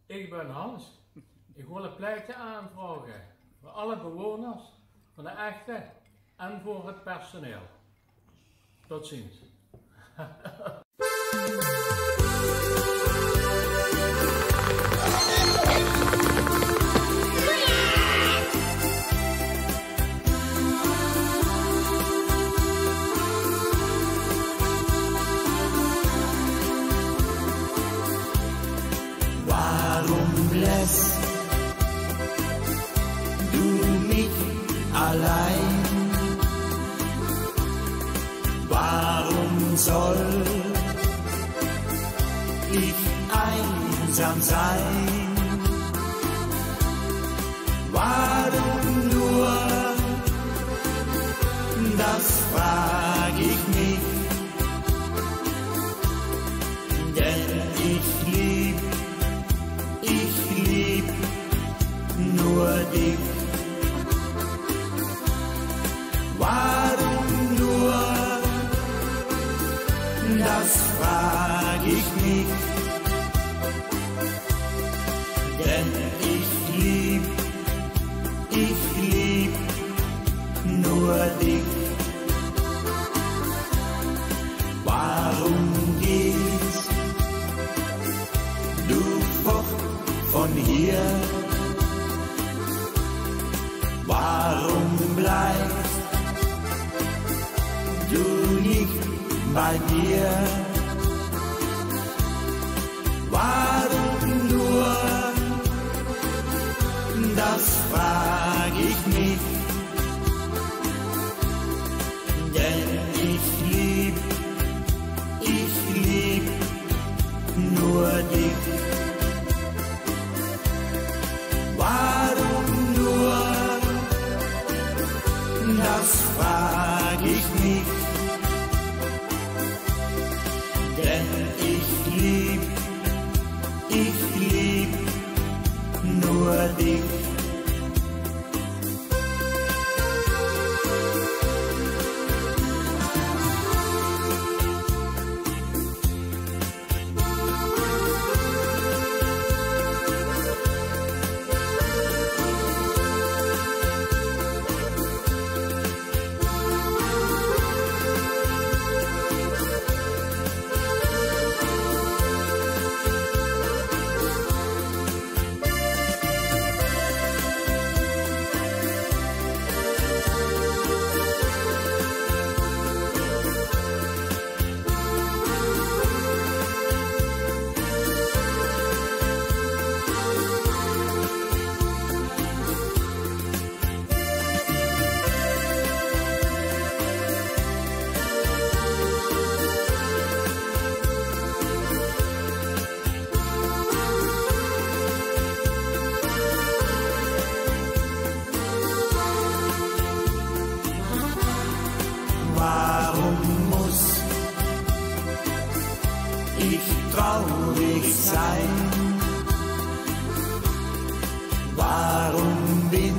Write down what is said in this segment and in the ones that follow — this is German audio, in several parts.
Ik ben Hans. Ik wil een plekje aanvragen voor alle bewoners van de echte en voor het personeel. Tot ziens. Warum lässt du mich allein? Warum soll ich einsam sein? Warum nur, das frag ich mich, denn ich lieb nur dich. Warum nur, das frag ich mich, denn ich lieb nur dich. Warum gehst du fort von hier? Warum bleibst du nicht bei mir? Warum nur, das frag ich mich, denn ich lieb nur dich. Warum nur, das frag ich mich, denn ich lieb nur dich. Warum muss ich traurig sein? Warum bin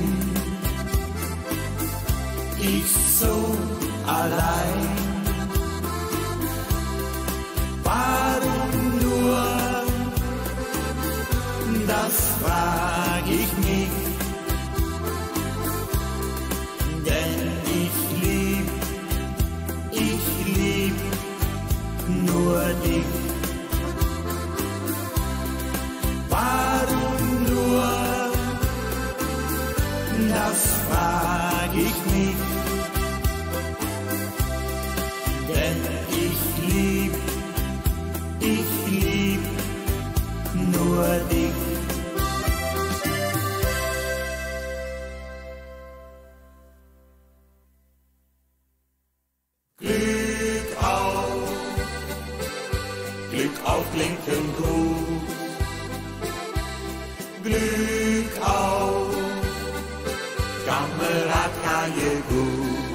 ich so allein? Warum nur, das frag ich mich, denn ich lieb nur dich. Warum nur, das frag ich mich, denn ich lieb nur dich. Glück auf Blinkengut, Glück auf, Kamerad ga je goed.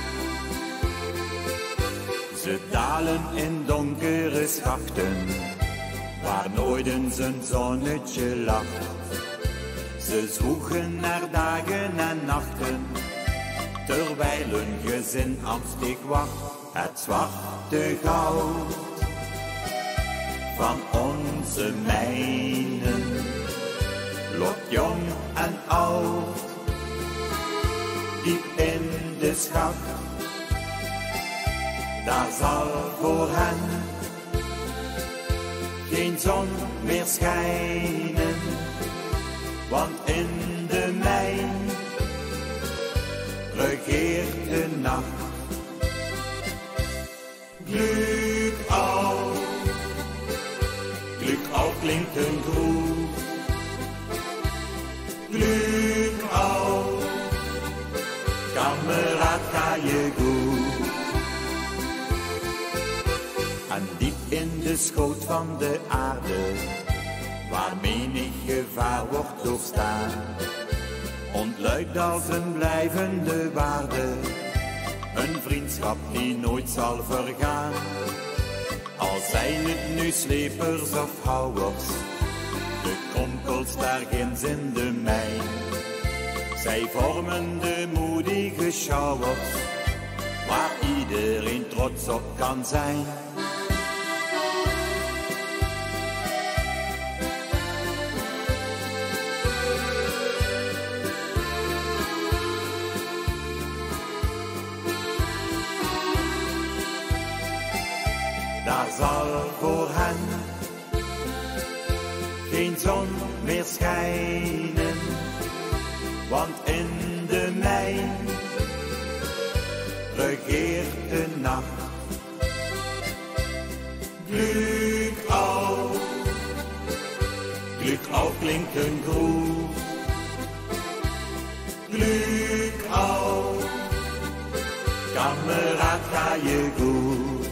Ze dalen in donkere schachten, waar nooit eens een zonnetje lacht. Ze zwoegen naar dagen en nachten, terwijl hun gezin angstig wacht. Het zwarte goud van onze mijnen tot jong en oud, diep in de schacht. Daar zal voor hen geen zon meer schijnen, want in de mijn regeert de nacht. Glück auf klinkt een groef. Glück auf, kameraad, ga je goed. En diep in de schoot van de aarde, waar menig gevaar wordt doorstaan, ontluikt als een blijvende waarde, een vriendschap die nooit zal vergaan. Al zijn het nu slepers of houwers, de kronkels daar ginds in de mijn. Zij vormen de moedige schouwers, waar iedereen trots op kan zijn. Daar zal voor hen geen zon meer schijnen, want in de mijn regeert de nacht. Glück auf klinkt een groef. Glück auf, kameraad, ga je goed.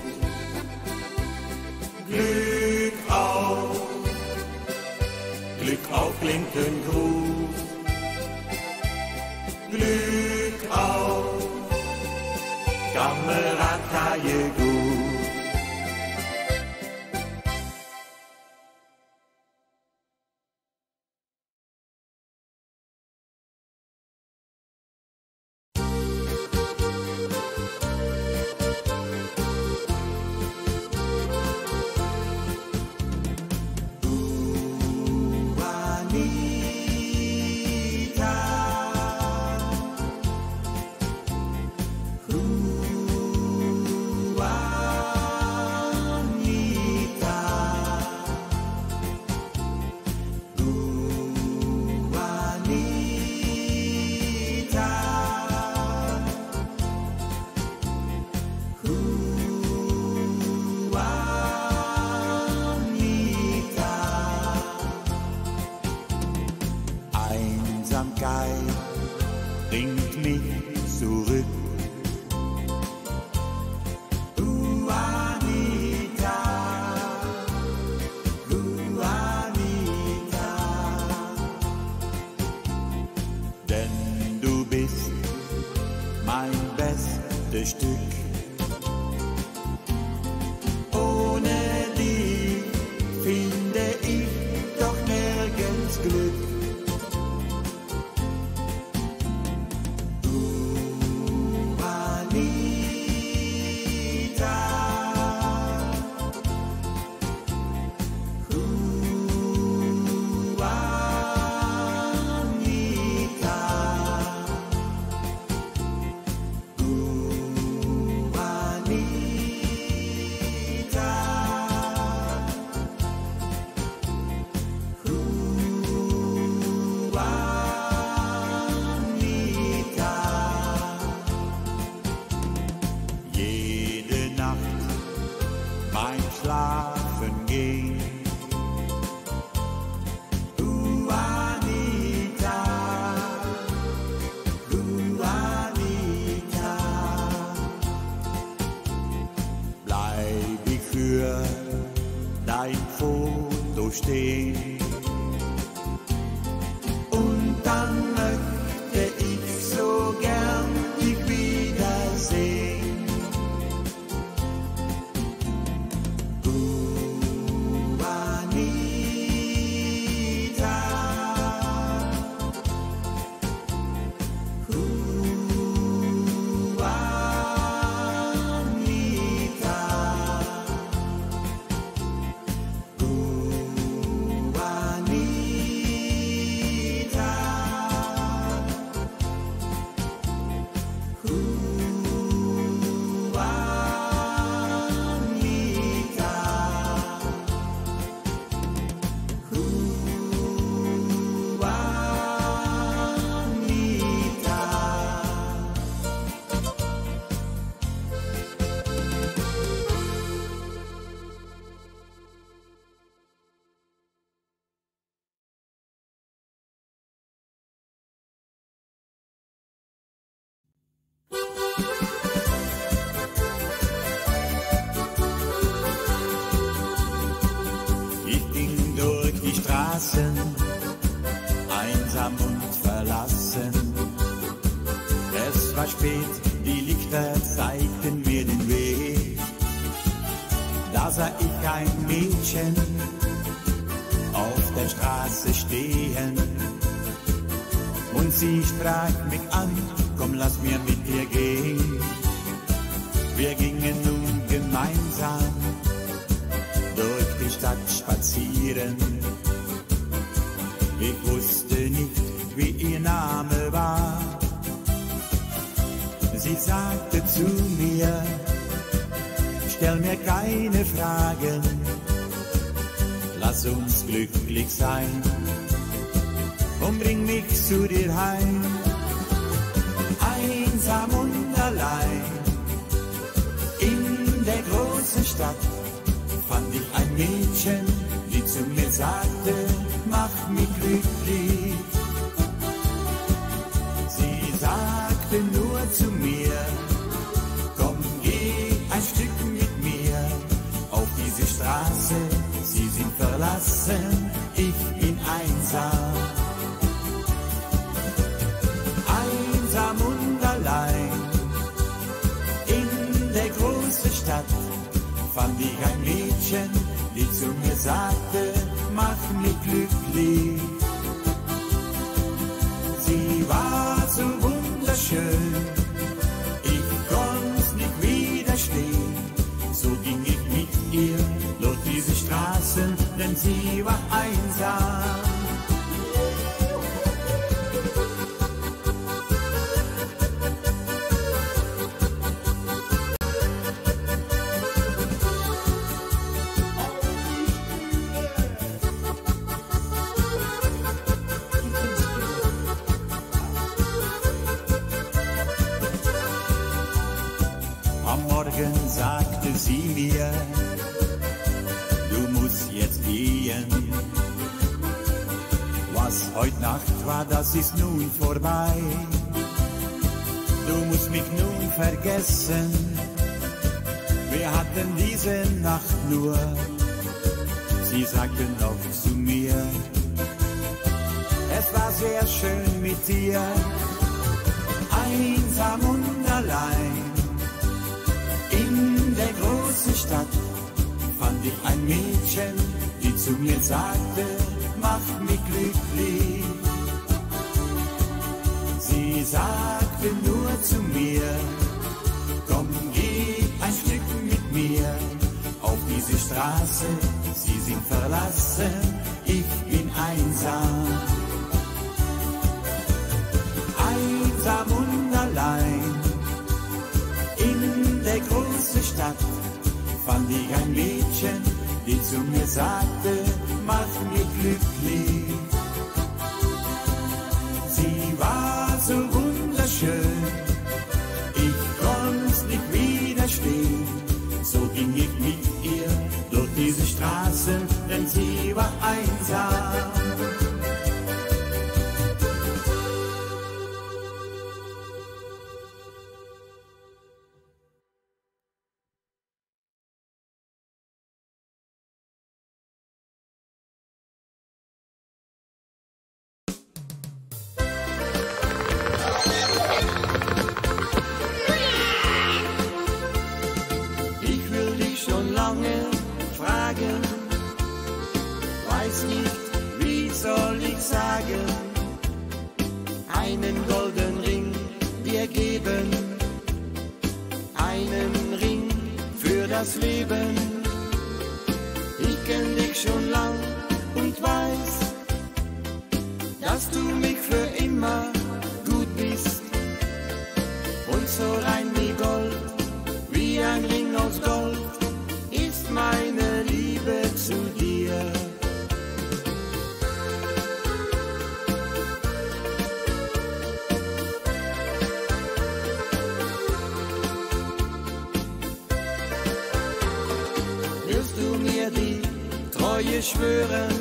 Glück auf klinkt een groef. Glück auf, kameraad, ga je goed. Bringt mich zurück. Juanita, Juanita, denn du bist mein bestes Stück. Ohne dich finde ich doch nirgends Glück. Beim Schlafen gehen, Juanita, Juanita, bleib ich für dein Foto stehen. Und dann möchte ich so gern dich wiedersehen. einsam und verlassen. Es war spät, die Lichter zeigten mir den Weg. Da sah ich ein Mädchen auf der Straße stehen. Und sie sprach mich an, komm, lass mir mit dir gehen. Wir gingen nun gemeinsam durch die Stadt spazieren. Ich wusste nicht, wie ihr Name war. Sie sagte zu mir, stell mir keine Fragen, lass uns glücklich sein und bring mich zu dir heim. Einsam und allein in der großen Stadt fand ich ein Mädchen, die zu mir sagte, mach mich glücklich. Sie sagte nur zu mir, komm, geh ein Stück mit mir auf diese Straße. Sie sind verlassen, ich bin einsam. Einsam und allein in der großen Stadt fand ich ein Mädchen, die zu mir sagte, mach mich glücklich. Sie war so wunderschön, ich konnte nicht widerstehen. So ging ich mit ihr durch diese Straßen, denn sie war einsam. Am Morgen sagte sie mir, du musst jetzt gehen. Was heute Nacht war, das ist nun vorbei. Du musst mich nun vergessen. Wir hatten diese Nacht nur. Sie sagte noch zu mir, es war sehr schön mit dir. Einsam und allein in der großen Stadt fand ich ein Mädchen, die zu mir sagte, mach mich glücklich. Sie sagte nur zu mir, komm, geh ein Stück mit mir auf diese Straße. Sie sind verlassen, ich bin einsam. Einsam und allein in der großen Stadt fand ich ein Mädchen, die zu mir sagte, mach mich glücklich. Sie war so wunderschön, ich konnte nicht widerstehen. So ging ich mit ihr durch diese Straßen, denn sie war einsam. Fragen, weiß nicht, wie soll ich sagen, einen goldenen Ring dir geben, einen Ring für das Leben. Ich kenn dich schon lang und weiß, dass du mich für immer gut bist und so rein wie Gold, wie ein Ring aus Gold. Meine Liebe zu dir. Wirst du mir die Treue schwören,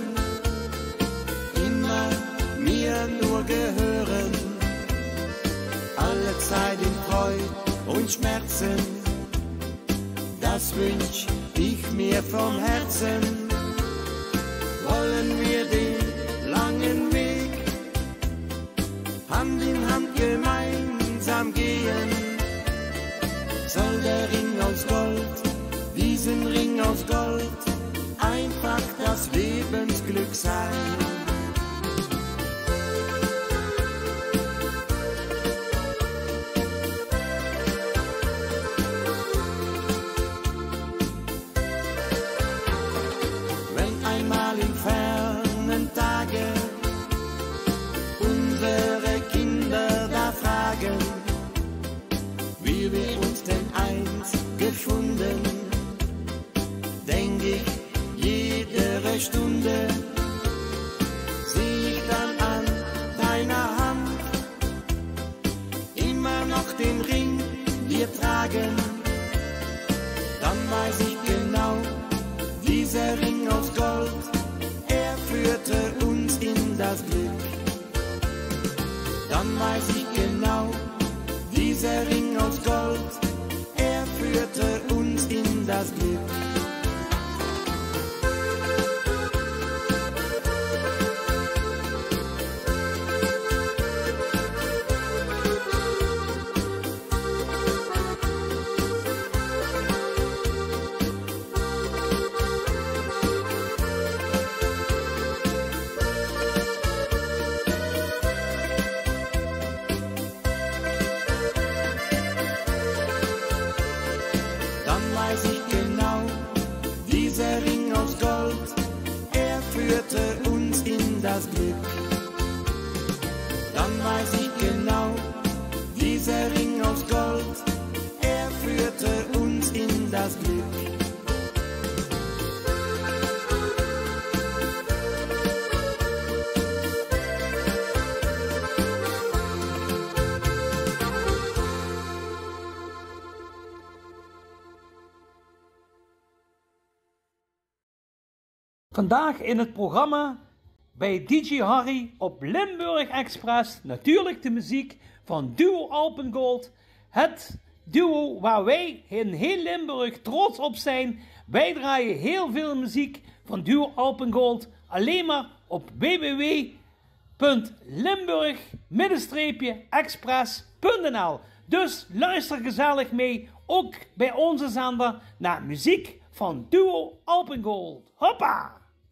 immer mir nur gehören, alle Zeit in Freude und Schmerzen, das wünsch ich mir vom Herzen. Wollen wir den langen Weg sein. Wenn einmal in fernen Tagen unsere Kinder da fragen, wie wir uns denn einst gefunden, denk ich jede Stunde, sieh ich dann an deiner Hand immer noch den Ring wir tragen, dann weiß ich genau, dieser Ring aus Gold, er führte uns in das Glück. Dann weiß ich genau, dieser Ring aus Gold, er führte uns in das Glück. Dann weiß ich genau, dieser Ring aus Gold, er führte uns in das Glück. Dann weiß ich genau, dieser Ring aus Gold, er führte uns in das Glück. Vandaag in het programma bij DJ Harry op Limburg Express natuurlijk de muziek van Duo Alpengold. Het duo waar wij in heel Limburg trots op zijn. Wij draaien heel veel muziek van Duo Alpengold alleen maar op www.limburg-express.nl. Dus luister gezellig mee, ook bij onze zender, naar muziek van Duo Alpengold. Hoppa!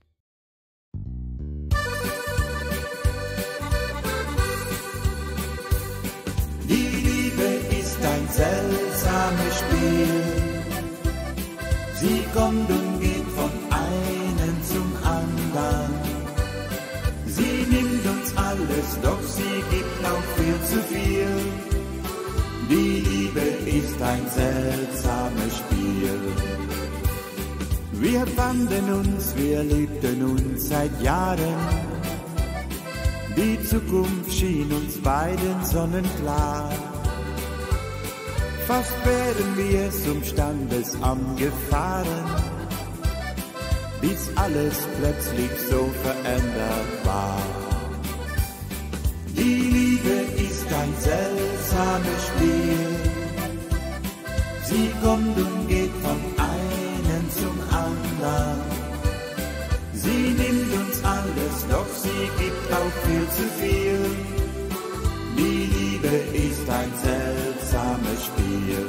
Die Liebe ist ein seltsames Spiel. Sie kommt und geht von einem zum anderen. Sie nimmt uns alles, doch sie gibt auch viel zu viel. Die Liebe ist ein seltsames Spiel. Wir fanden uns, wir liebten uns seit Jahren. Die Zukunft schien uns beiden sonnenklar. Fast wären wir zum Standesamt gefahren, bis alles plötzlich so verändert war. Die Liebe ist ein seltsames Spiel. Sie kommt und geht von einem zum anderen. Sie nimmt uns alles, doch sie gibt auch viel zu viel. Die Liebe ist ein seltsames Spiel.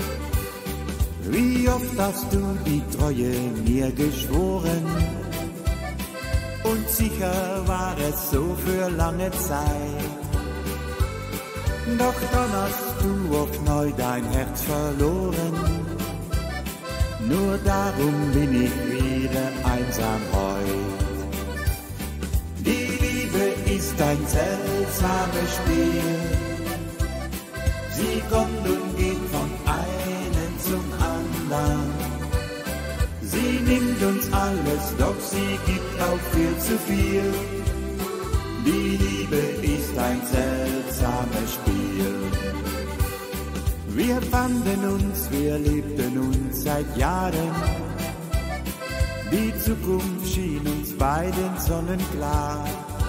Wie oft hast du die Treue mir geschworen? Und sicher war es so für lange Zeit. Doch dann hast du auch neu dein Herz verloren. Nur darum bin ich wieder einsam heut. Die Liebe ist ein seltsames Spiel. Sie kommt und geht von einem zum anderen. Sie nimmt uns alles, doch sie gibt auch viel zu viel. Die Liebe ist ein seltsames Spiel. Wir fanden uns, wir liebten uns seit Jahren. Die Zukunft schien uns beiden sonnenklar.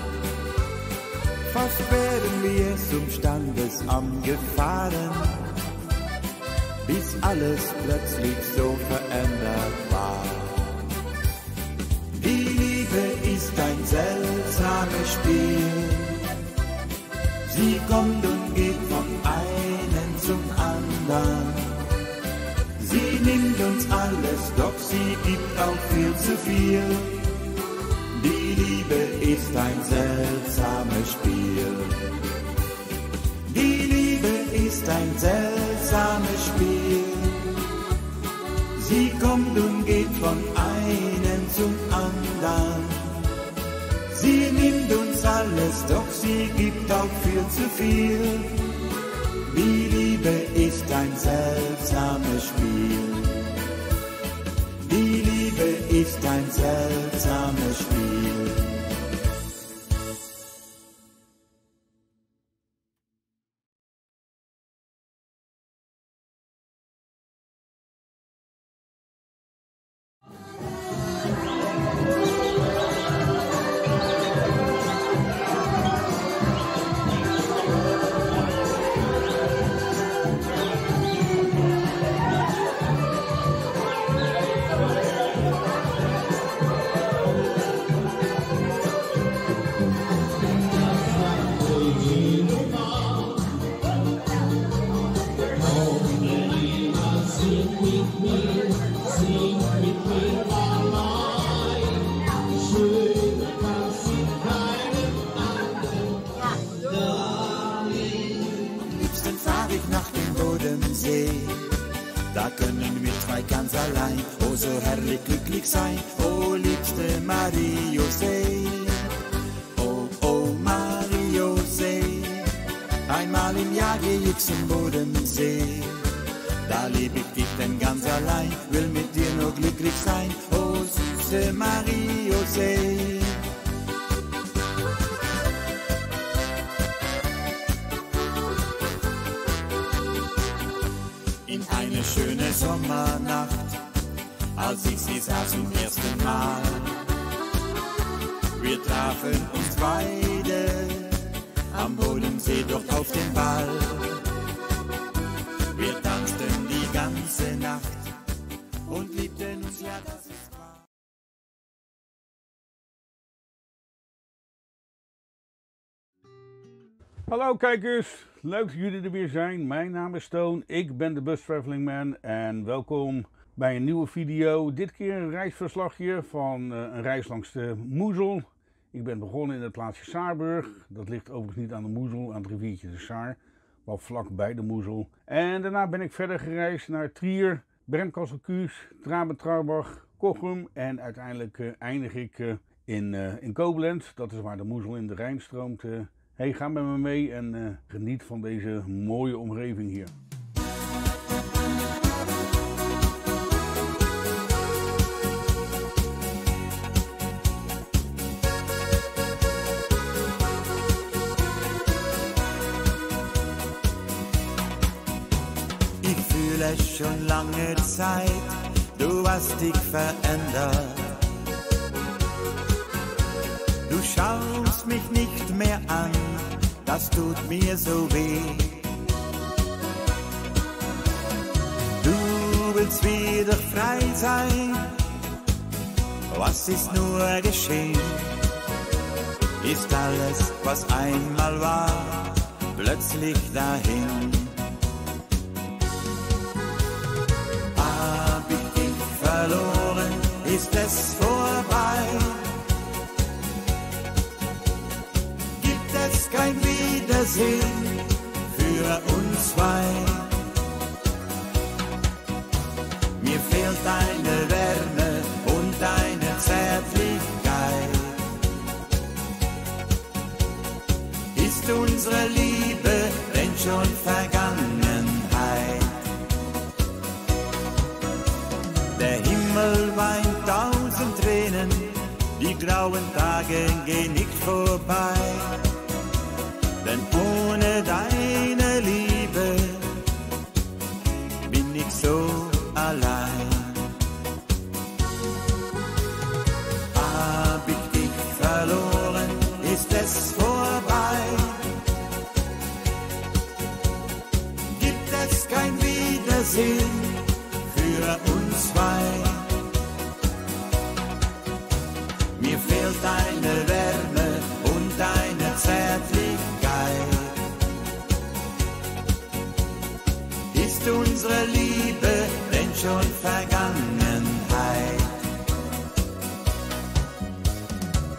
Fast wären wir zum Standesamt gefahren, bis alles plötzlich so verändert war. Die Liebe ist ein seltsames Spiel. Sie kommt und geht von einem zum anderen. Sie nimmt uns alles, doch sie gibt auch viel zu viel. Die Liebe ist ein seltsames Spiel. Die Liebe ist ein seltsames Spiel. Sie kommt und geht von einem zum anderen. Sie nimmt uns alles, doch sie gibt auch viel zu viel. Die Liebe ist ein seltsames Spiel. Die Liebe ist ein seltsames Spiel. Nach dem Bodensee, da können wir zwei ganz allein, oh so herrlich glücklich sein, oh liebste Marie-José, oh oh Marie-José, einmal im Jahr geh ich zum Bodensee, da lieb ich dich denn ganz allein, will mit dir nur glücklich sein, oh süße Marie-José. In eine schöne Sommernacht, als ich sie sah zum ersten Mal. Wir trafen uns beide am Bodensee dort auf dem Ball. Wir tanzten die ganze Nacht und liebten uns, ja, das ist wahr. Hallo kijkers, leuk dat jullie er weer zijn. Mijn naam is Toon, ik ben de Bus Traveling Man en welkom bij een nieuwe video. Dit keer een reisverslagje van een reis langs de Moezel. Ik ben begonnen in het plaatsje Saarburg. Dat ligt overigens niet aan de Moezel, aan het riviertje de Saar, wel vlak bij de Moezel. En daarna ben ik verder gereisd naar Trier, Bremkastel-Kues, Traben-Trarbach, Kochum en uiteindelijk eindig ik in Koblenz. Dat is waar de Moezel in de Rijn stroomt. Hey, ga met me mee en geniet van deze mooie omgeving hier. Ich fühle schon lange Zeit, du hast dich verändert. Du schaust mich nicht mehr an, das tut mir so weh. Du willst wieder frei sein, was ist nur geschehen? Ist alles, was einmal war, plötzlich dahin? Hab ich dich verloren, ist es vorbei? Kein Wiedersehen für uns zwei. Mir fehlt deine Wärme und deine Zärtlichkeit. Ist unsere Liebe denn schon Vergangenheit? Der Himmel weint 1000 Tränen, die grauen Tage gehen nicht vorbei. Denn ohne deine Liebe bin ich so allein. Hab ich dich verloren, ist es vorbei? Gibt es kein Wiedersehen für uns zwei? Mir fehlt deine Wärme und deine Zärtlichkeit. Ist unsere Liebe denn schon Vergangenheit?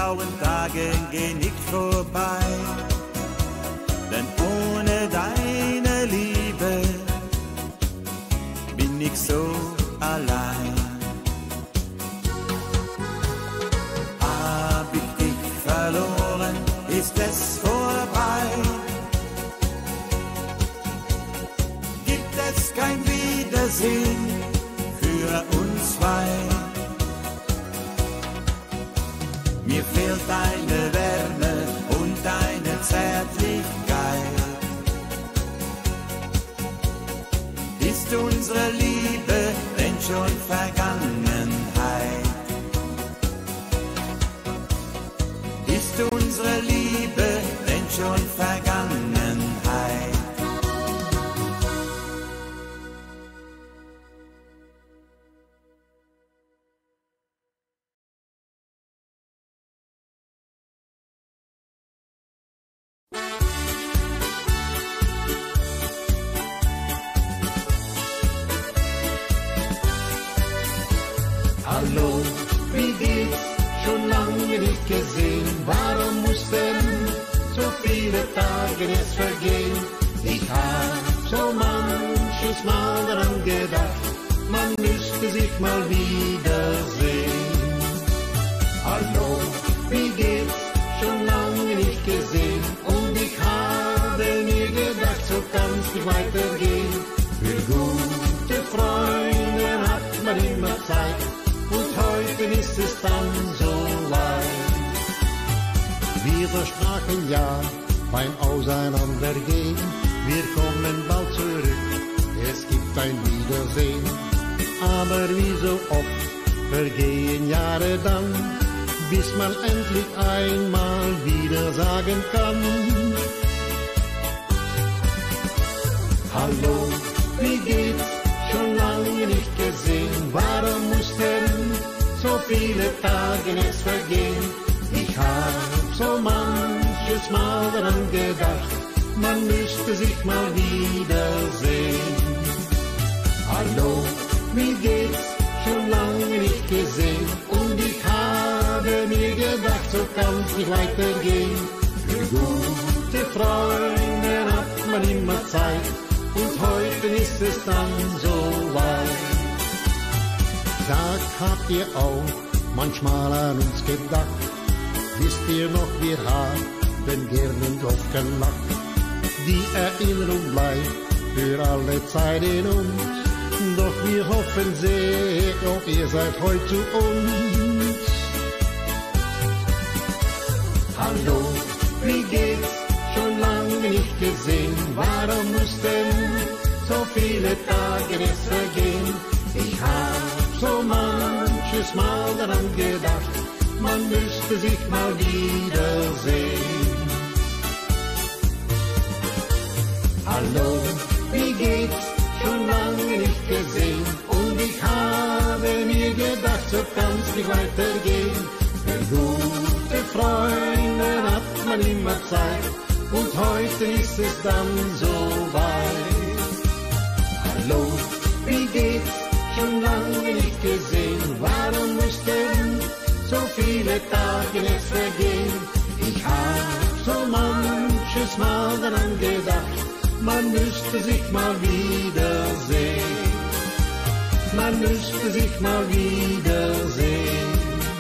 blauen Tage gehen nicht vorbei, denn ohne deine Liebe bin ich so allein. Hab ich dich verloren, ist es vorbei. Gibt es kein Wiedersehen für uns zwei. Mir fehlt deine Wärme und deine Zärtlichkeit. Ist unsere Liebe denn schon Vergangenheit? Ist unsere Liebe denn schon Vergangenheit? Hallo, wie geht's? Schon lange nicht gesehen. Warum mussten so viele Tage jetzt vergehen? Ich hab so manches Mal daran gedacht, man müsste sich mal wiedersehen. Hallo, wie geht's? Schon lange nicht gesehen. Und ich habe mir gedacht, so kann's nicht weitergehen. Für gute Freunde hat man immer Zeit. Und heute ist es dann so weit. Wir versprachen ja beim Auseinandergehen, wir kommen bald zurück, es gibt ein Wiedersehen. Aber wie so oft vergehen Jahre dann, bis man endlich einmal wieder sagen kann. Hallo, wie geht's? Schon lange nicht gesehen, warum mussten so viele Tage jetzt vergehen? Ich hab so manches Mal daran gedacht, man müsste sich mal wiedersehen. Hallo, wie geht's? Schon lange nicht gesehen und ich habe mir gedacht, so kann's nicht weitergehen. Für gute Freunde hat man immer Zeit. Und heute ist es dann so weit. Sagt, habt ihr auch manchmal an uns gedacht? Wisst ihr noch, wir haben gern und oft gelacht. Die Erinnerung bleibt für alle Zeit in uns. Doch wir hoffen sehr, auch ihr seid heute zu uns. Hallo, wie geht's? Schon lange nicht gesehen, warum mussten so viele Tage jetzt vergehen? Ich hab so manches Mal daran gedacht, man müsste sich mal wiedersehen. Hallo, wie geht's? Schon lange nicht gesehen und ich habe mir gedacht, so kann's nicht weitergehen. Für gute Freunde hat man immer Zeit. Und heute ist es dann so weit. Hallo, wie geht's? Schon lange nicht gesehen. Warum müssten so viele Tage jetzt vergehen? Ich hab so manches Mal daran gedacht, man müsste sich mal wiedersehen. Man müsste sich mal wiedersehen.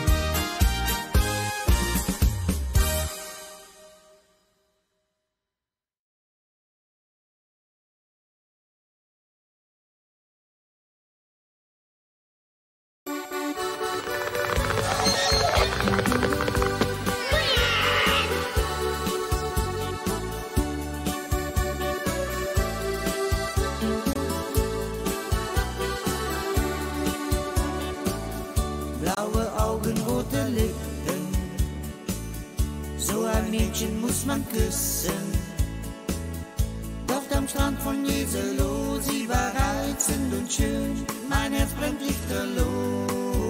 Muss man küssen. Dort am Strand von Jeselo, sie war reizend und schön, mein Herz brennt lichterloh.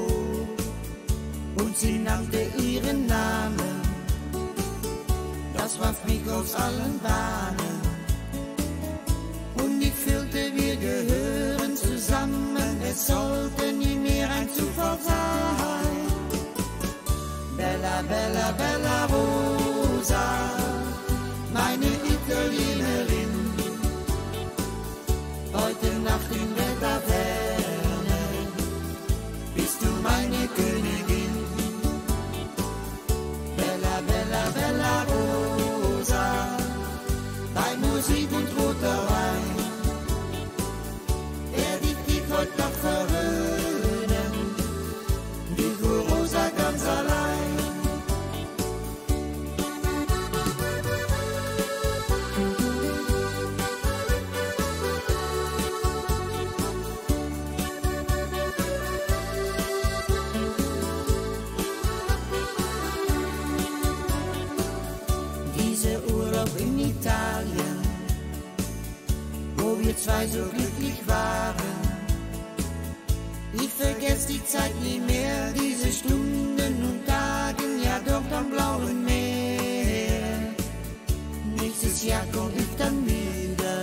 Und sie nannte ihren Namen, das warf mich aus allen Bahnen. Und ich fühlte, wir gehören zusammen, es sollte nie mehr ein Zufall sein. Bella, bella, zwei so glücklich waren. Ich vergess die Zeit nie mehr, diese Stunden und Tagen, ja dort am blauen Meer. Nächstes Jahr komm ich dann wieder,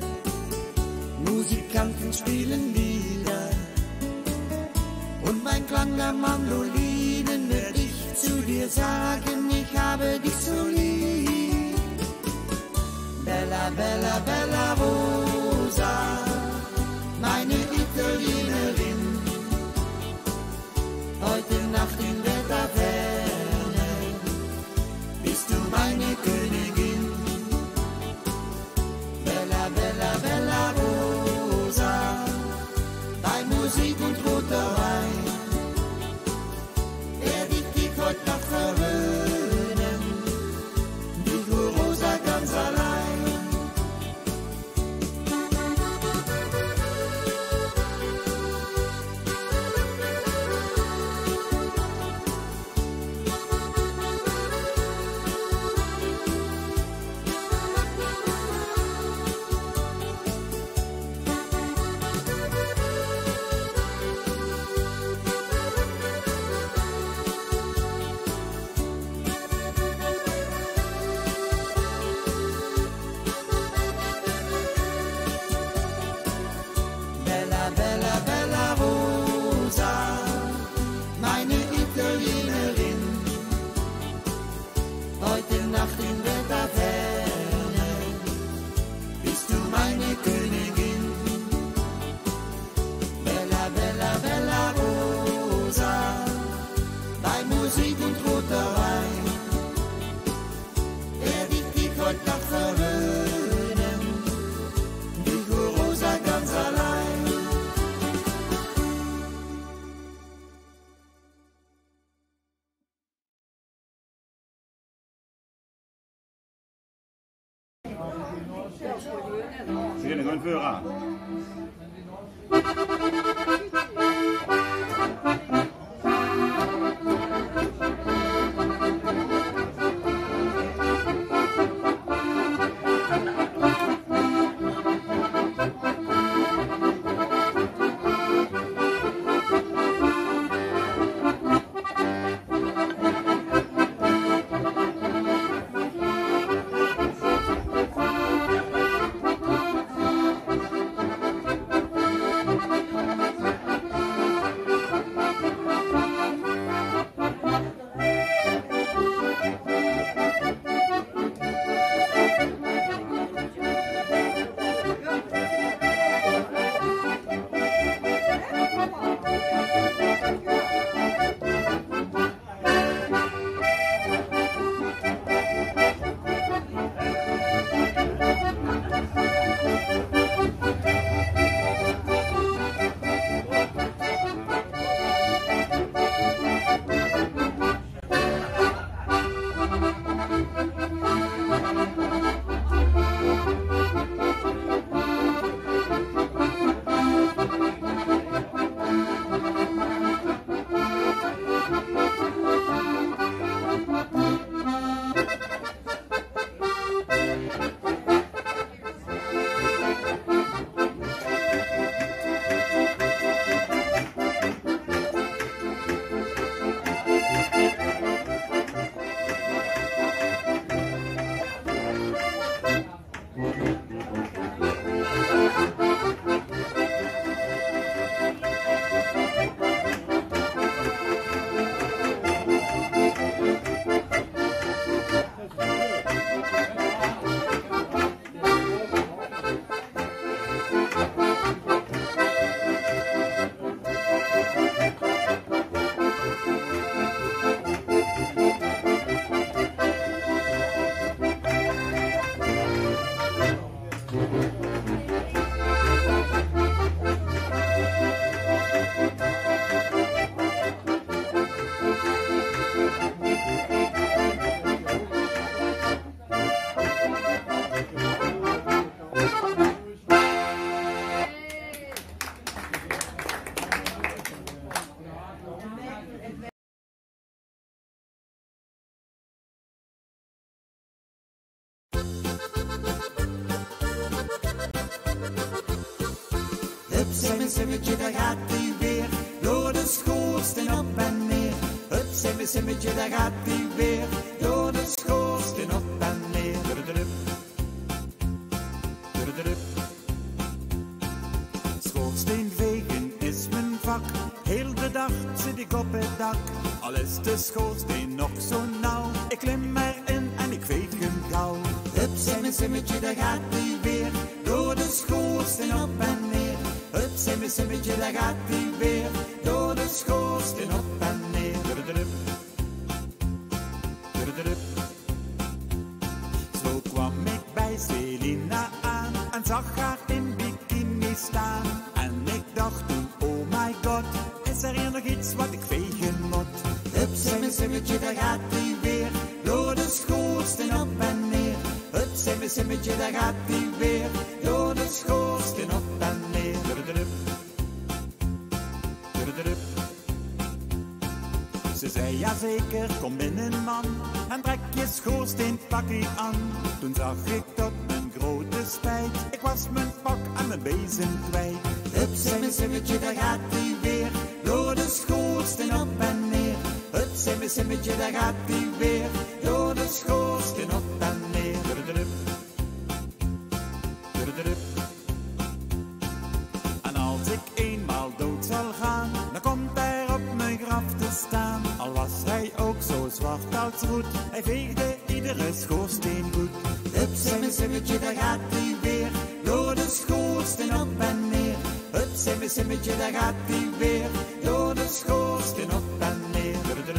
Musikanten spielen Lieder. Und mein kleiner Mandolinen werd ich zu dir sagen, ich habe dich so lieb. Bella, bella, bella Rosa, meine Italienerin. Heute Nacht in der Taverne bist du meine Königin. Bella, bella, bella Rosa, bei Musik und roter Wein werd ich dich heute noch verwöhnen, du Rosa ganz allein. Bella, bella, bella Rosa, meine Italienerin. Heute Nacht in der Taverne bist du meine Königin. Bella, bella, bella Rosa, bei Musik und roter Wein werd ich dich heute noch verwöhnen, du Rosa ganz allein. Sie gehen gewoon voor aan. simmetje, daar gaat hij weer. Door de schoorsteen op en neer. Het simmetje, daar gaat hij weer. Door de schoorsteen op en neer. Schoorsteenvegen is mijn vak. Heel de dag zit ik op het dak. Al is de schoorsteen nog zo nauw. Ik klim erin en ik veeg hem gauw. Hup, simmetje, daar gaat hij weer. Door de schoorsteen op en neer. Hup, simmetje, daar gaat hij weer. Door de schoorsteen op en neer. Zo kwam ik bij Selina aan en zag haar in bikini staan. En ik dacht toen, oh my god, is er hier nog iets wat ik vegen moet? Hup, simmetje, daar gaat hij weer. Door de schoorsteen op en neer. Hup, simmetje, daar gaat hij weer. Door de schoorsteen op en neer. Ze zei ja zeker, kom binnen man, en trek je schoorsteenpakkie aan. Toen zag ik tot mijn grote spijt, ik was mijn pak en mijn bezem kwijt. Hup, simmetje, daar gaat hij weer. Door de schoorsteen op en neer. Hup, simmetje, daar gaat hij weer. Door de schoorsteen op en neer. En als ik eenmaal dood zal gaan, dan komt hij op mijn graf te staan. Al was hij ook zo zwart als roet, hij veegde iedere schoorsteen goed. Hup, simmetje, daar gaat hij weer. Door de schoorsteen op en neer. Hup, simmetje, daar gaat hij weer. Door de schoorsteen op en neer.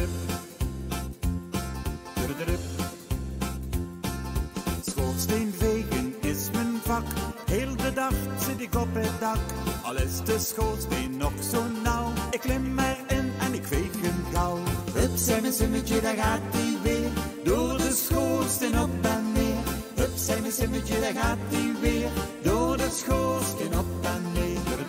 Schoorsteenvegen is mijn vak. Heel de dag zit ik op het dak. Al is de schoorsteen nog zo nauw. Ik klim erin en ik veeg hem gauw. Hup, simmetje, daar gaat hij weer. Door de schoorsteen op en neer. Hup, simmetje, daar gaat hij weer. Door de schoorsteen op en neer.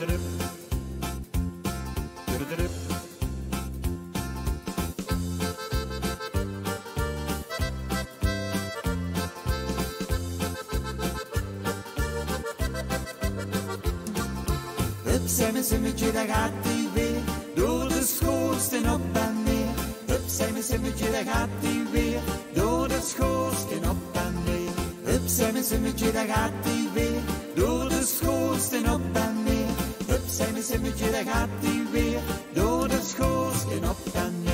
Hup, simmetje, daar gaat hij weer. Door de schoorsteen op en neer. Hup, simmetje, daar gaat hij weer. Door de schoorsteen op en neer. Hup, simmetje, daar gaat hij weer. Door de schoorsteen op en neer. Hup, simmetje, daar gaat hij weer. Door de schoorsteen op en neer.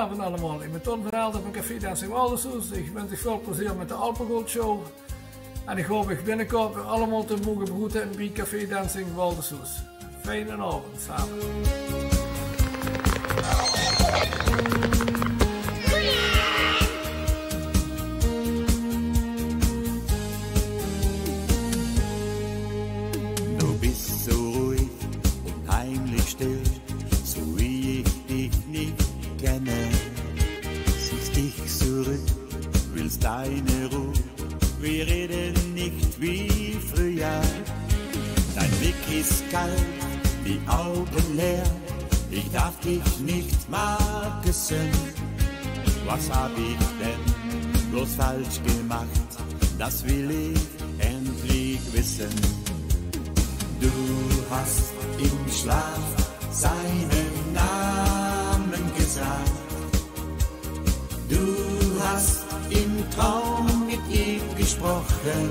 Goedenavond allemaal, ik ben Ton van Helden van Café Dancing Waldensoes. Ik wens u veel plezier met de Alpengold Show. En ik hoop ik binnenkort weer allemaal te mogen begroeten bij Café Dancing Waldensoes. Fijne avond samen. Du bist so ruhig und heimlich still, so wie ich dich nicht kenne. Ziehst dich zurück, willst deine Ruhe, wir reden nicht wie früher. Dein Blick ist kalt, die Augen leer, ich darf dich nicht mal küssen. Was hab ich denn bloß falsch gemacht, das will ich endlich wissen. Du hast im Schlaf seinen Namen gesagt. Du hast im Traum mit ihm gesprochen.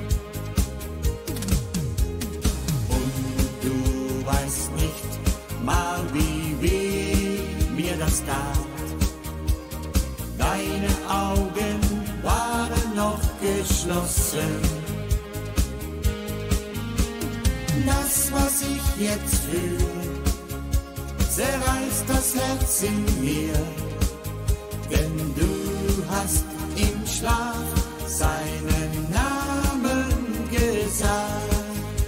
Und du weißt nicht mal, wie weh mir das tat. Deine Augen waren noch geschlossen. Das, was ich jetzt fühle, zerreißt das Herz in mir, denn du hast im Schlaf seinen Namen gesagt.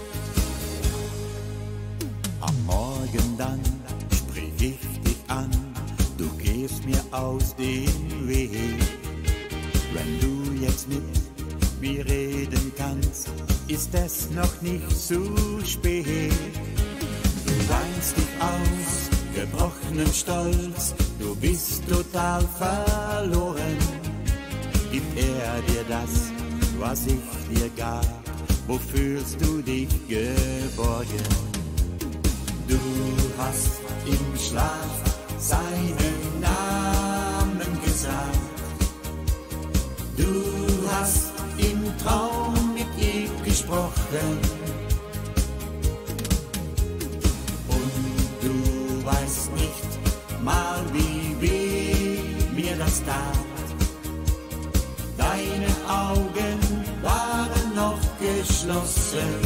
Am Morgen dann sprich ich dich an, du gehst mir aus dem Weg. Wenn du jetzt mit mir reden kannst, ist es noch nicht zu spät. Du weinst dich aus, gebrochenen Stolz, du bist total verloren. Gibt er dir das, was ich dir gab, wo fühlst du dich geborgen? Du hast im Schlaf seinen Namen gesagt. Du hast im Traum mit ihm gesprochen. Und du weißt nicht mal, wie weh mir das tat. Deine Augen waren noch geschlossen.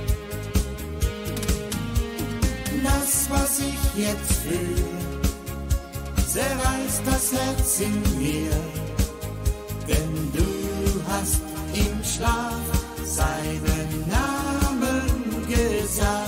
Das, was ich jetzt fühle, zerreißt das Herz in mir, denn du hast im Schlaf seinen Namen gesagt.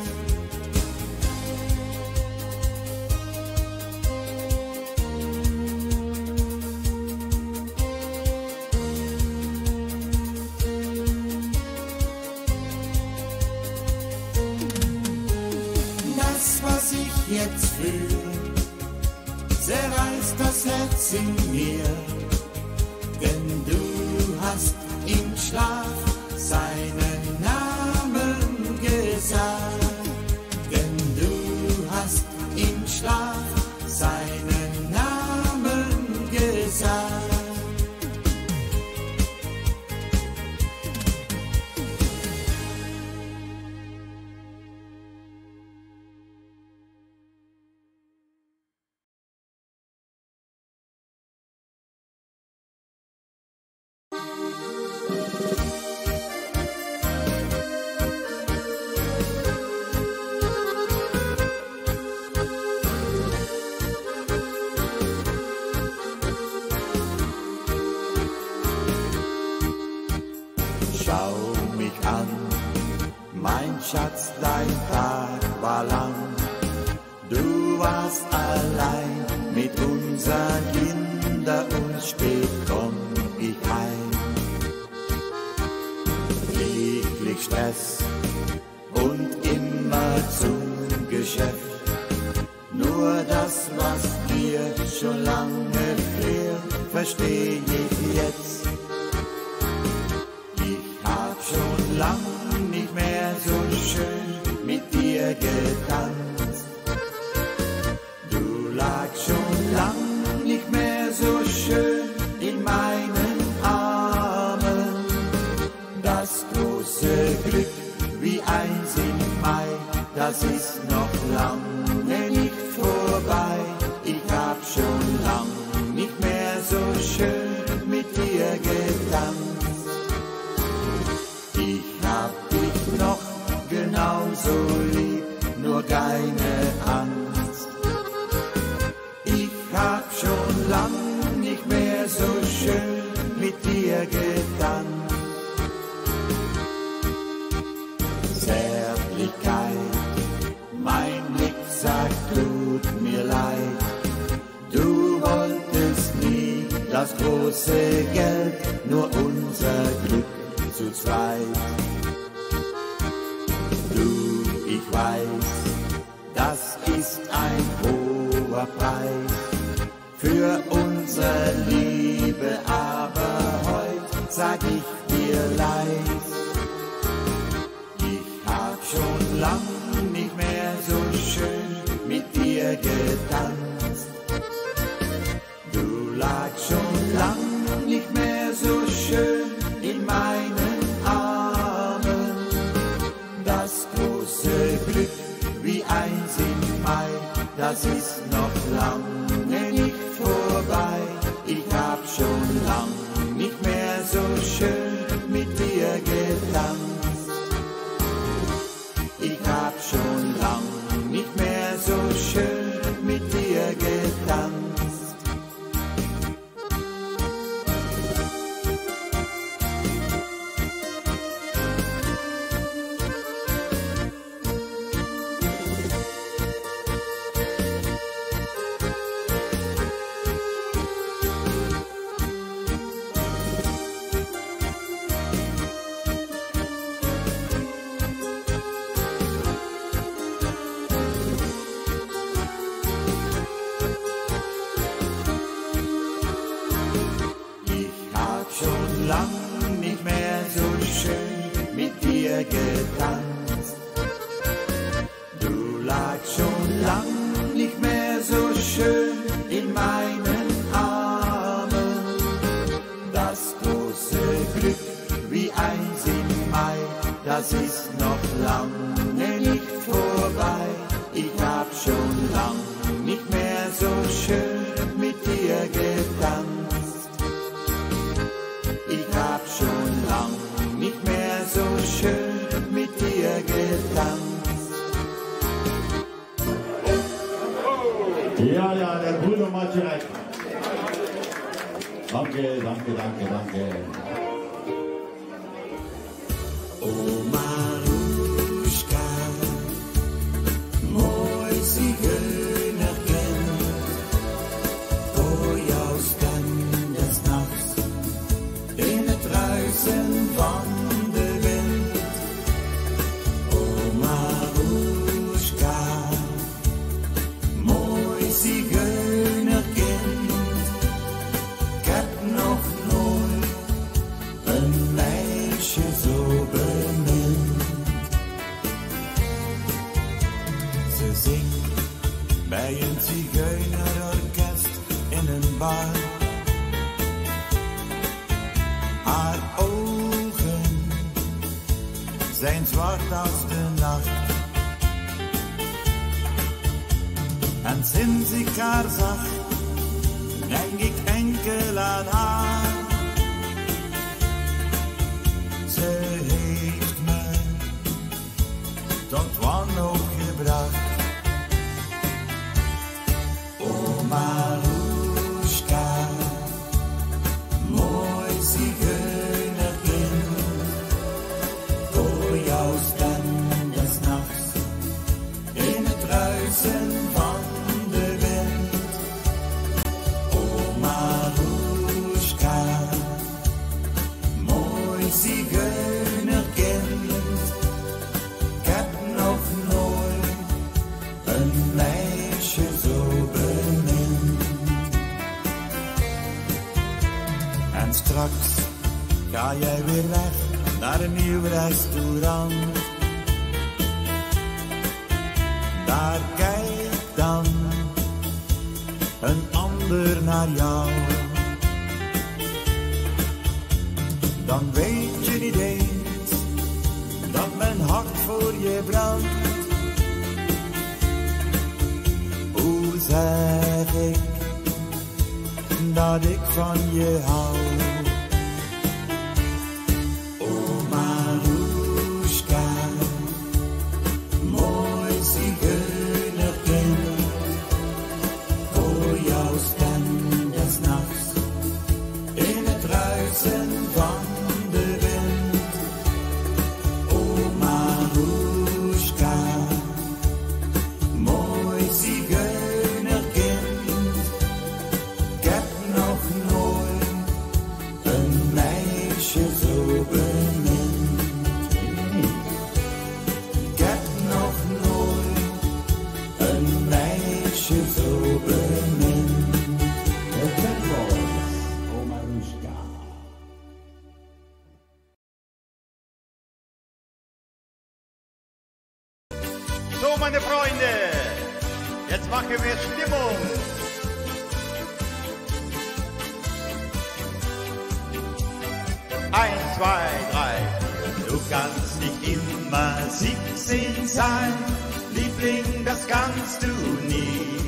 Das, was ich jetzt fühle, zerreißt das Herz in mir, denn du hast im Schlaf seinen Namen gesagt. Denn du hast im Schlaf seinen Namen gesagt. Schau mich an, mein Schatz, dein Tag war lang. Du warst allein mit unseren Kindern und spät komm ich heim. Täglich Stress und immer zum Geschäft. Nur das, was dir schon lange fehlt, versteh ich jetzt. Schon lang nicht mehr so schön mit dir getanzt. Du lagst schon lang nicht mehr so schön in meinen Armen. Das große Glück wie eins im Mai, das ist noch lange nicht vorbei. Ich hab schon lang nicht mehr so schön mit dir getanzt. Ich hab dich noch genauso lieb, nur keine Angst. Ich hab schon lang nicht mehr so schön mit dir getanzt. Zärtlichkeit, mein Blick sagt, tut mir leid. Du wolltest nie das große Geld, nur unser Glück zu zweit. Du, ich weiß, das ist ein hoher Preis für unsere Liebe, aber heute sag ich dir leid. Ich hab schon lang nicht mehr so schön mit dir getanzt. Du lagst schon lang nicht mehr so schön in meinen Armen. Das große Glück wie eins im Mai, das ist noch lange nicht vorbei. Ich hab schon lang nicht mehr so schön mit dir getanzt. Ich hab schon lang nicht mehr so schön mit dir getanzt. Lang nicht mehr so schön mit dir getanzt. Du lagst schon lang nicht mehr so schön in meinen Armen. Das große Glück wie eins im Mai, das ist noch lange nicht vorbei. Ich hab schon lang nicht mehr so schön mit dir getanzt. Ich hab schon lang nicht mehr so schön mit dir getanzt. Ja, ja, der Bruder macht recht. Danke, danke, danke, danke. Oh Maruschka, mooi Zigeunerkind, voor jou stem des nachts in het ruisen van de wind. Oh Maruschka, mooi Zigeunerkind, ik heb nog nooit een meisje zo bemind. Ze zingt bij een zigeunerorkest in een bar. Haar ogen zijn zwart als de nacht. En sinds ik haar zag, denk ik enkel aan haar. Ze heeft me tot wanhoop gebracht. Oh Maruschka, mooi zigeunerkind, voor jou stem des nachts in het ruisen van de wind. Oh Maruschka, mooi zigeunerkind, ik heb nog nooit een meisje zo bemind. En straks ga jij weer weg naar een nieuw restaurant. Daar kijkt dan een ander naar jou. Dan weet je niet eens dat mijn hart voor je brandt. Hoe zeg ik dat ik van je hou. O Maruschka, mooi zigeunerkind, voor jou staan des nachts in het ruisen van de wind. O Maruschka, mooi zigeunerkind, ik heb nog nooit een meisje zo bemind. Ik heb nog nooit een meisje zo bemind. Het was O Maruschka. So, meine Freunde, jetzt machen wir Stimmung. 1, 2, 3. Du kannst nicht immer 17 sein, Liebling, das kannst du nie.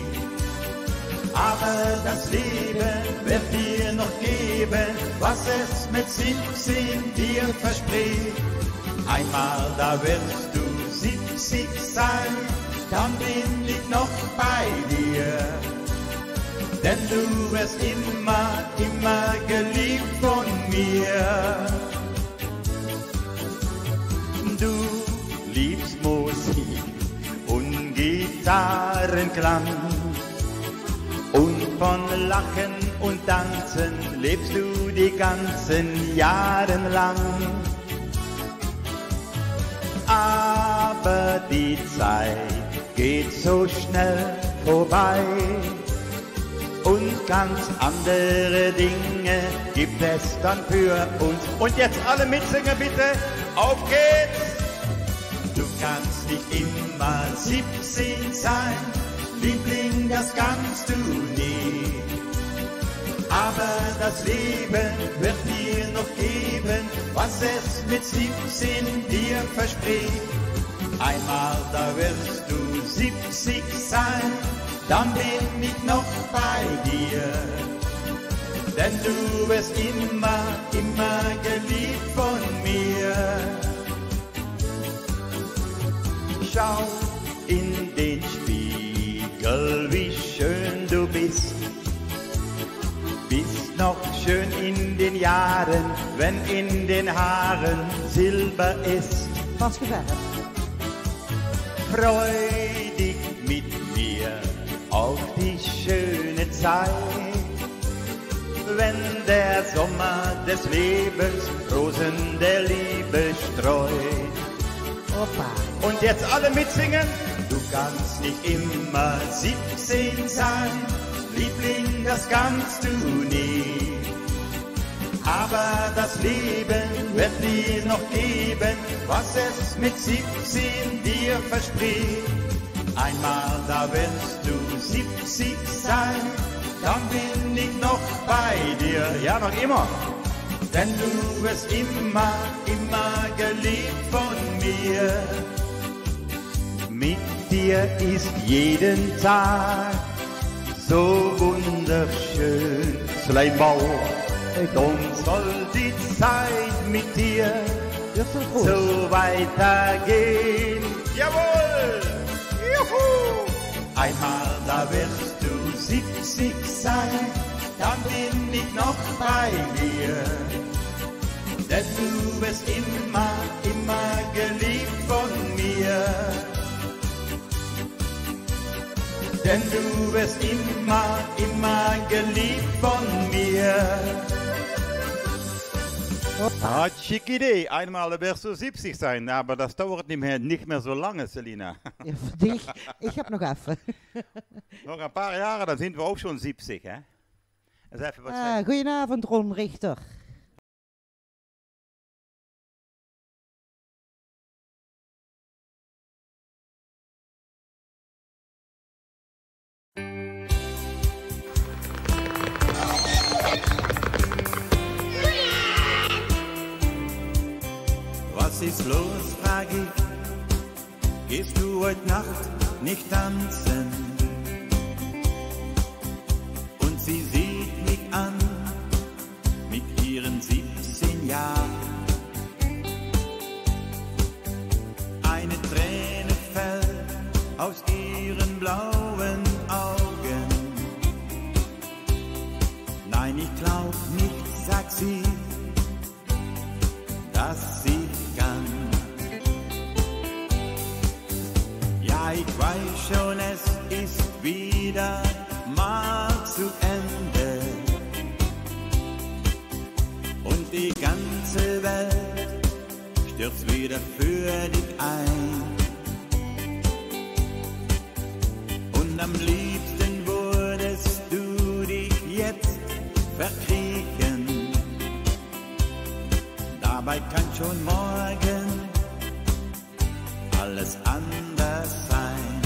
Aber das Leben wird dir noch geben, was es mit 17 dir verspricht. Einmal da wirst du 70 sein, dann bin ich noch bei dir. Denn du wirst immer, immer geliebt von mir. Du liebst Musik und Gitarrenklang. Und von Lachen und Tanzen lebst du die ganzen Jahre lang. Aber die Zeit geht so schnell vorbei und ganz andere Dinge gibt es dann für uns. Und jetzt alle mitsingen bitte, auf geht's! Du kannst nicht immer 17 sein, Liebling, das kannst du nie. Aber das Leben wird dir noch geben, was es mit 17 dir verspricht. Einmal da wirst du 70 sein, dann bin ich noch bei dir. Denn du wirst immer, immer geliebt von mir. Schau in den Spiegel, wie schön du bist. Bist noch schön in den Jahren, wenn in den Haaren Silber ist. Was gefällt? Freu dich mit mir auf die schöne Zeit, wenn der Sommer des Lebens Rosen der Liebe streut. Opa. Und jetzt alle mitsingen. Du kannst nicht immer 17 sein, Liebling, das kannst du nie. Aber das Leben wird dir noch geben, was es mit 17 dir verspricht. Einmal da wirst du 70 sein, dann bin ich noch bei dir. Ja, noch immer. Denn du wirst immer, immer geliebt von mir. Mit dir ist jeden Tag so wunderschön. Sleimbau, und soll die Zeit mit dir so weitergehen. Jawohl! Juhu! Einmal da wirst du 70 sein, dann bin ich noch bei dir. Denn du wirst immer, immer geliebt von mir. Denn du wirst immer, immer geliebt von mir. Ah, schicke Idee. Einmal wirst du 70 sein, aber das dauert nicht mehr so lange, Selina. Ja, für dich. Ich habe noch even. Noch ein paar Jahre, dann sind wir auch schon 70, hè? Dat is even wat Goedenavond, Ron Richter. Was ist los, frag ich, gehst du heute Nacht nicht tanzen? Und sie sieht mich an aus ihren blauen Augen. Nein, ich glaub nicht, sagt sie, dass sie kann. Ja, ich weiß schon, es ist wieder mal zu Ende. Und die ganze Welt stürzt wieder für dich ein. Und am liebsten würdest du dich jetzt verkriechen. Dabei kann schon morgen alles anders sein.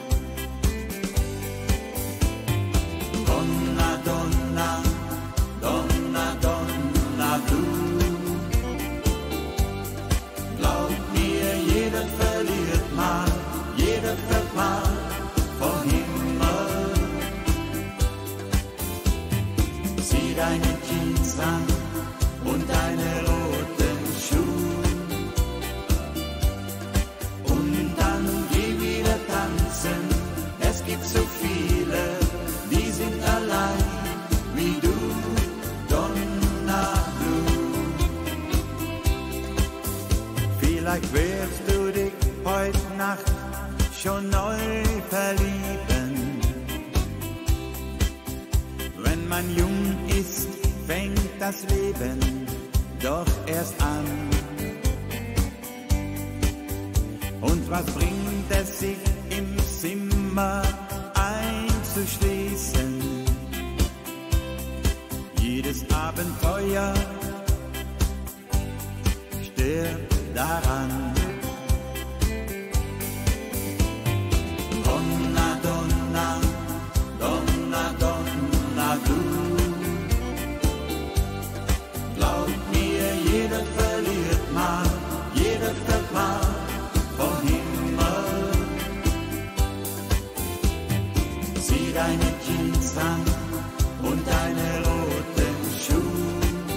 Donna, Donna, Donna, Donna, du. Glaub mir, jeder verliert mal, jeder fällt mal vom Himmel. Zieh deine Jeans an und deine roten Schuhe und dann geh wieder tanzen. Es gibt so viele, die sind allein wie du, Donna Blue. Vielleicht wirst du dich heute Nacht schon neu verlieben. Wenn man jung ist, fängt das Leben doch erst an. Und was bringt es sich im Zimmer einzuschließen? Jedes Abenteuer stirbt daran. Donna, Donna, Donna, Donna, du. Glaub mir, jeder verliert mal, jeder fällt mal vom Himmel. Zieh deine Jeans an und deine roten Schuhe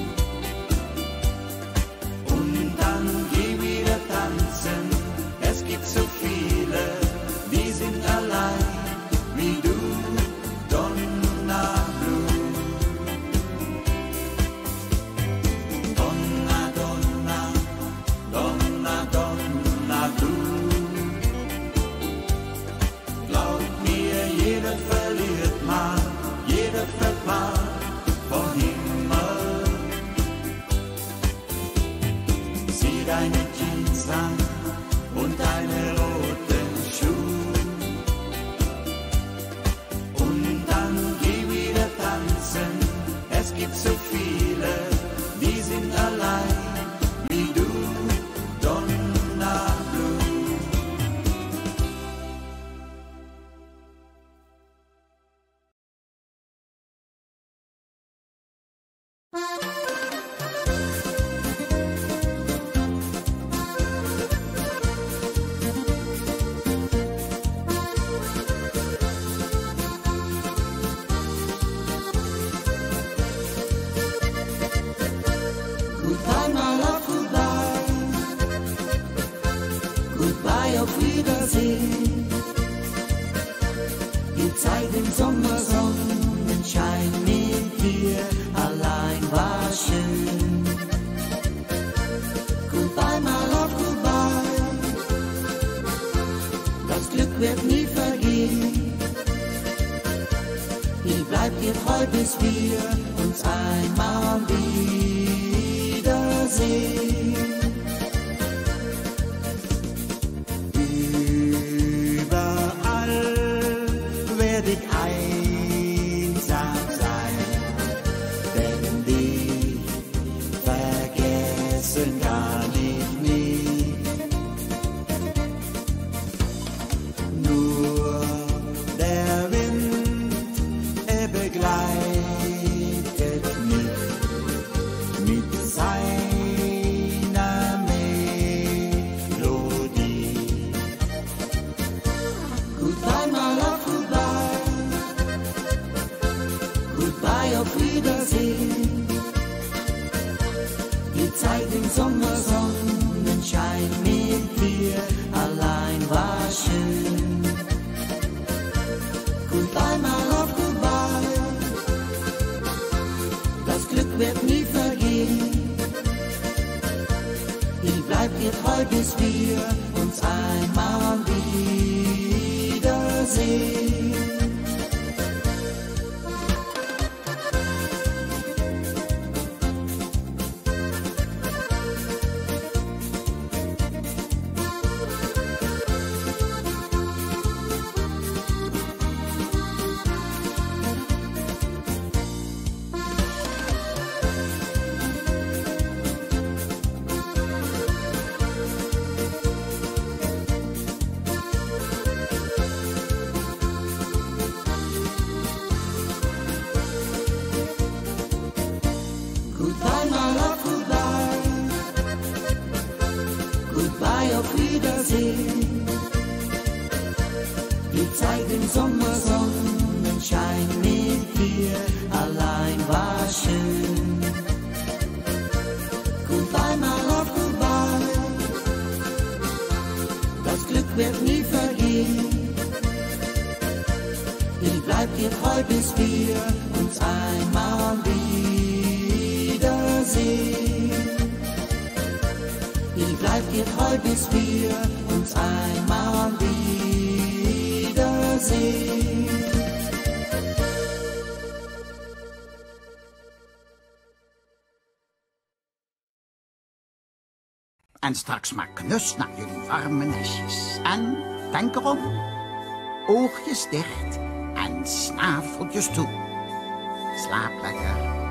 und dann geh wieder tanzen. Es gibt so viele, die sind allein wie du, Donna Blue. Donna, Donna, Donna, Donna, du. Glaub mir, jeder verliert mal, jeder fällt mal vom Himmel. Zieh deine Jeans an und deine roten Schuhe und dann geh wieder tanzen. Es gibt so viele, die sind allein wie du, Donna Blue. Goodbye, my love, goodbye. Goodbye, auf Wiedersehen. Die Zeit im Sommer, Sonnenschein mit dir allein war schön. Goodbye, my love, goodbye. Das Glück wird nie vergehen. Ich bleib dir treu, bis wir uns einmal wiedersehen. Überall werde ich einsam sein, denn dich vergessen kann ich nie. Nur der Wind, er begleitet mich mit seiner bis wir uns einmal wiedersehen. Goodbye, my love, goodbye. Goodbye, auf Wiedersehen. Die Zeit im Sommer, Sonnenschein mit dir allein war schön. Goodbye, my love, goodbye. Das Glück wird nie vergehen. Ich bleib dir treu, bis wir uns einmal wiedersehen. Ich bleib dir treu, bis wir uns einmal wiedersehen. En straks maar knus naar jullie warme nestjes. En denk erom, oogjes dicht en snaveltjes toe. Slaap lekker.